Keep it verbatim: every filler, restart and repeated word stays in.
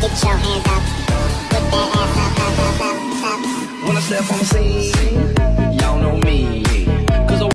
Get your hands up, put that ass up, up, up, up, up. When I step on the scene,